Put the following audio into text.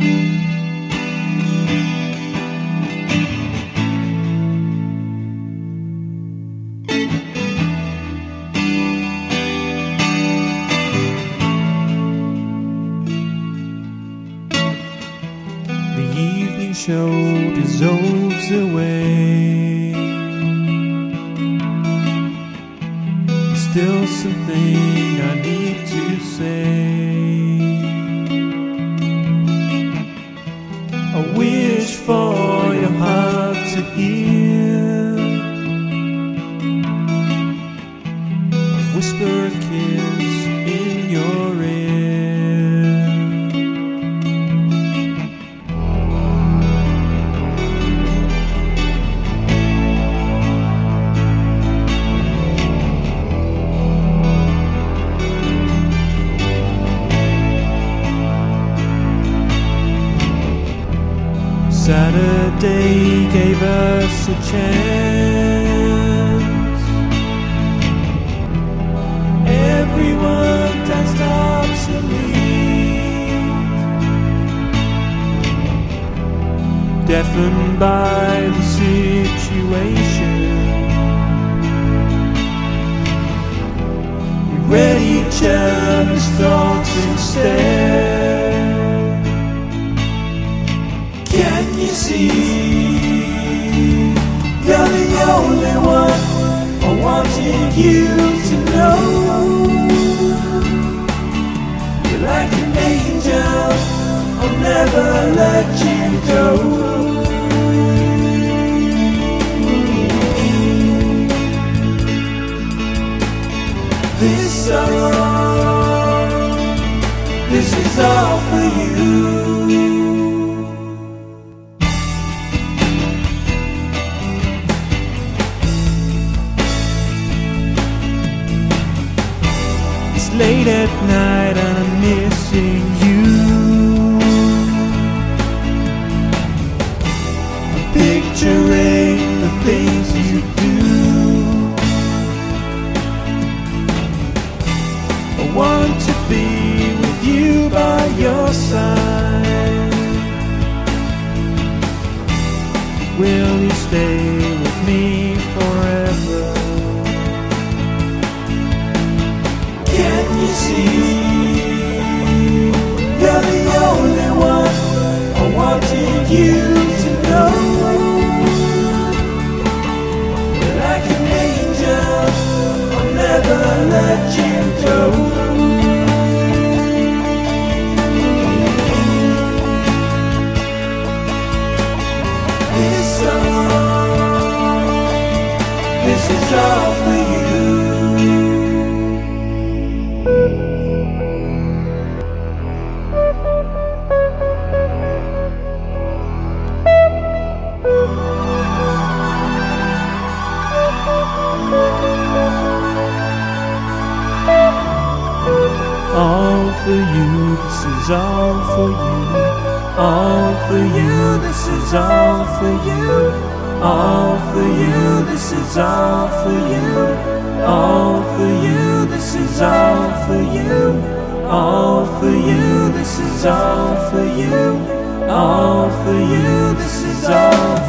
The evening show dissolves away. There's still something I need to say. I wish for your heart to hear. I whisper a kiss in your ear. Saturday gave us a chance. Everyone danced obsolete, deafened by the situation. We read each other's thoughts instead. Can you see? You're the only one I wanted you to know. You're like an angel, I'll never let you go. This song, this is all for you. Late at night and I'm missing you. I'm picturing the things you do. I want to be with you by your side. Will you stay with me forever? Can you see? You're the only one I wanted you to know. You're like an angel, I'll never let you go. This song, this is all for you. All for you, this is all for you. All for you, this is all for you. All for you, this is all for you. All for you, this is all for you. All for you, this is all for you. All for you, this is all